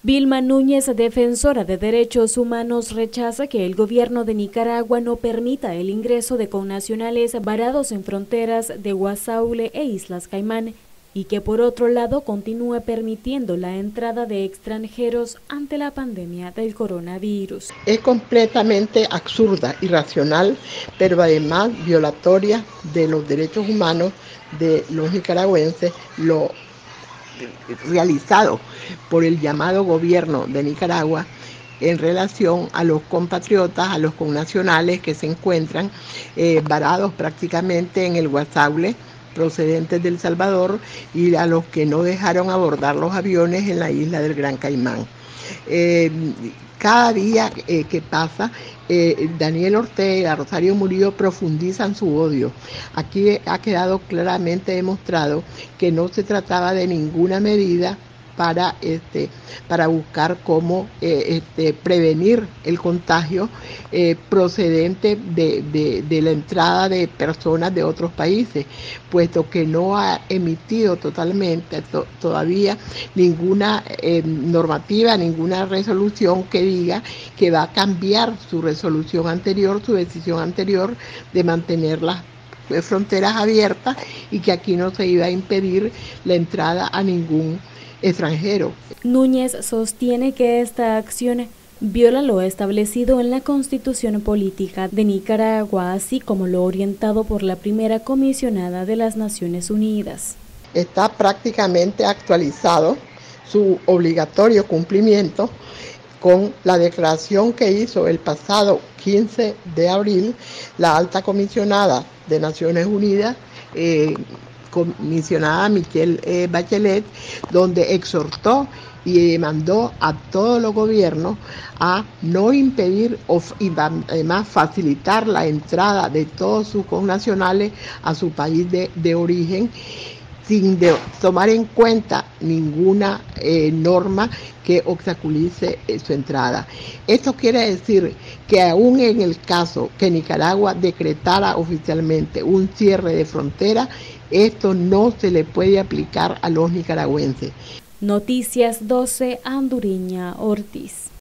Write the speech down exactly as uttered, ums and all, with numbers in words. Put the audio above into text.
Vilma Núñez, defensora de derechos humanos, rechaza que el gobierno de Nicaragua no permita el ingreso de connacionales varados en fronteras de Guasaule e Islas Caimán y que por otro lado continúe permitiendo la entrada de extranjeros ante la pandemia del coronavirus. Es completamente absurda, irracional, pero además violatoria de los derechos humanos de los nicaragüenses, lo realizado por el llamado gobierno de Nicaragua en relación a los compatriotas, a los connacionales que se encuentran eh, varados prácticamente en el Guasaule, procedentes de El Salvador, y a los que no dejaron abordar los aviones en la isla del Gran Caimán. Eh, cada día eh, que pasa, eh, Daniel Ortega, Rosario Murillo profundizan su odio. Aquí ha quedado claramente demostrado que no se trataba de ninguna medida para, este, para buscar cómo eh, este, prevenir el contagio eh, procedente de, de, de la entrada de personas de otros países, puesto que no ha emitido totalmente to, todavía ninguna eh, normativa, ninguna resolución que diga que va a cambiar su resolución anterior, su decisión anterior de mantener las fronteras abiertas y que aquí no se iba a impedir la entrada a ningún extranjero. Núñez sostiene que esta acción viola lo establecido en la Constitución Política de Nicaragua, así como lo orientado por la primera comisionada de las Naciones Unidas. Está prácticamente actualizado su obligatorio cumplimiento con la declaración que hizo el pasado quince de abril la alta comisionada de Naciones Unidas, eh, comisionada Michelle eh, Bachelet, donde exhortó y mandó a todos los gobiernos a no impedir of, y además facilitar la entrada de todos sus connacionales a su país de, de origen, sin de tomar en cuenta ninguna eh, norma que obstaculice eh, su entrada. Esto quiere decir que aún en el caso que Nicaragua decretara oficialmente un cierre de frontera, esto no se le puede aplicar a los nicaragüenses. Noticias doce, Anduriña Ortiz.